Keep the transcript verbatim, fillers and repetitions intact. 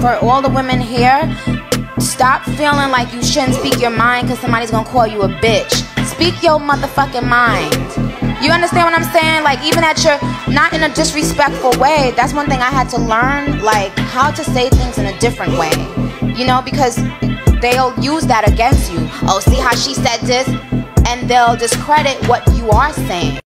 for all the women here, stop feeling like you shouldn't speak your mind because somebody's gonna call you a bitch. Speak your motherfucking mind. You understand what I'm saying? Like, even at your, not in a disrespectful way. That's one thing I had to learn, like how to say things in a different way. You know, because they'll use that against you. Oh, see how she said this? And they'll discredit what you are saying.